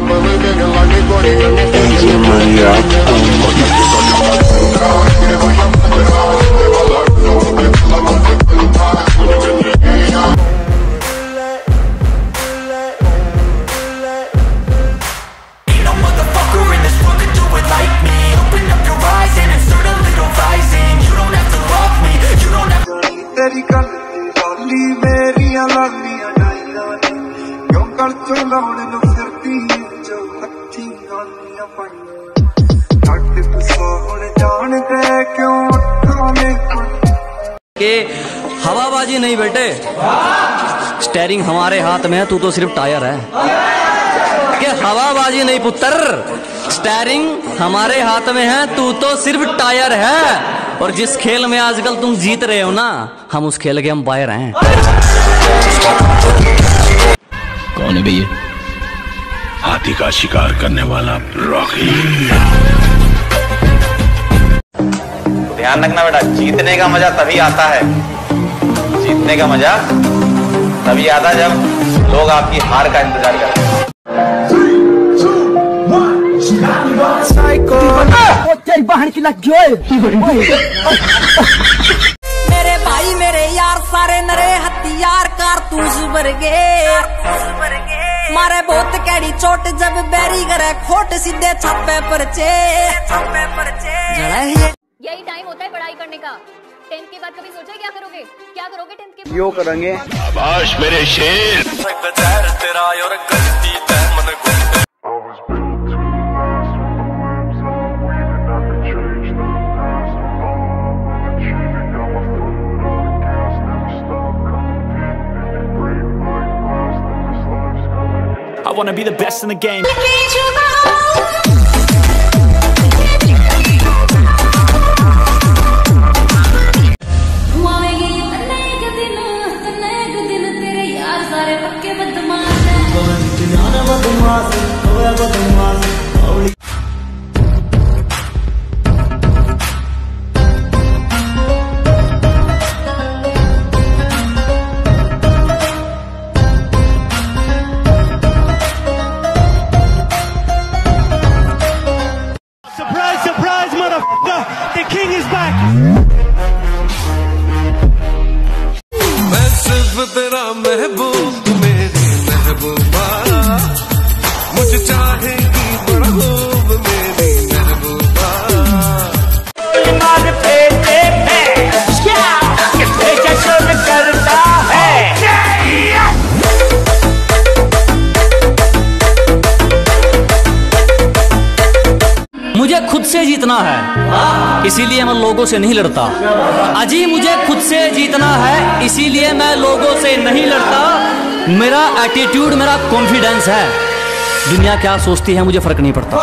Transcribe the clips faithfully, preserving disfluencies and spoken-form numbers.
के हवाबाजी नहीं बेटे, स्टेयरिंग हमारे हाथ में है, तू तो सिर्फ टायर है। कि हवाबाजी नहीं पुत्र, स्टेयरिंग हमारे हाथ में है, तू तो सिर्फ टायर है। और जिस खेल में आजकल तुम जीत रहे हो ना, हम उस खेल के अंपायर हैं। कौन है भैया? हाथी का शिकार करने वाला रॉकी। ध्यान रखना बेटा, जीतने का मजा तभी आता है, जीतने का मजा तभी आता है जब लोग आपकी हार का इंतजार करते हैं। मेरे भाई मेरे यार सारे नरे हथियार कारतूस वर्गे मारे बहुत कैडी चोट जब बैरी करे खोट सीधे छापे परचे छापे परचे। यही टाइम होता है पढ़ाई करने का। टेंथ के बाद कभी सोचा क्या करोगे? क्या करोगे टेंथ के बाद? यो करेंगे। शाबाश मेरे शेर। I wanna be the best in the game. Surprise, surprise, motherfucker! The king is back! मैं सिर्फ तेरा महबूब, तू मेरी महबूबा, मुझे चाहेगी बड़ा खूब मेरी महबूबा। करता है मुझे खुद से जीतना है, इसीलिए मैं लोगों से नहीं लड़ता। अजी मुझे खुद से जीतना है, इसीलिए मैं लोगों से नहीं लड़ता। मेरा एटीट्यूड, मेरा कॉन्फिडेंस है। दुनिया क्या सोचती है मुझे फर्क नहीं पड़ता।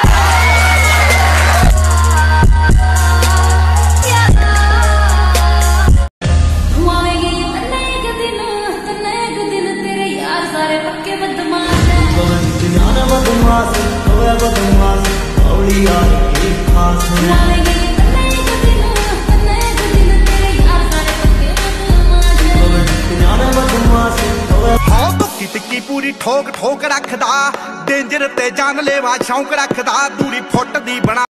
टिक्की पूरी ठोक ठोक रखदा, डेंजर ते जानलेवा शौक रखदा, दूरी फुੱਟ ਦੀ बना